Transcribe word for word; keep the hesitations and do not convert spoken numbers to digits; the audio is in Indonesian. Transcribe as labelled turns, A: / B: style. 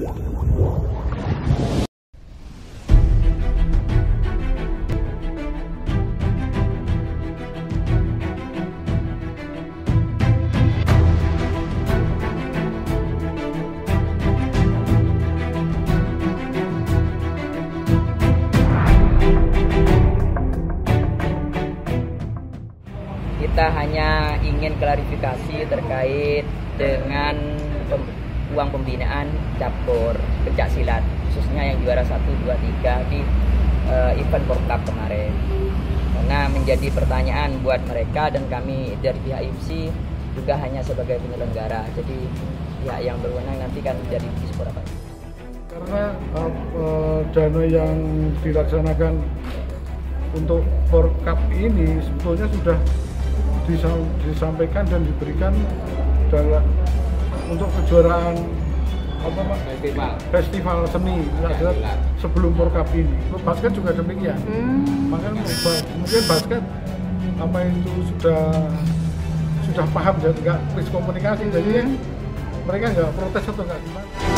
A: Kita hanya ingin klarifikasi terkait dengan pem uang pembinaan cabur pencaksilat, khususnya yang juara satu, dua, tiga di uh, event Porcup kemarin. Karena menjadi pertanyaan buat mereka dan kami dari pihak I F S I juga hanya sebagai penyelenggara. Jadi pihak yang berwenang nanti kan menjadi dispora Pak.
B: Karena uh, dana yang dilaksanakan untuk Porcup ini sebetulnya sudah disampaikan dan diberikan dalam untuk kejuaraan apa Pak? Festival, festival seni adalah sebelum Porcup ini. Basket juga demikian. Hmm. Makanya mungkin basket apa itu sudah sudah paham dan nggak miskomunikasi, hmm. jadi mereka nggak protes atau nggak gimana.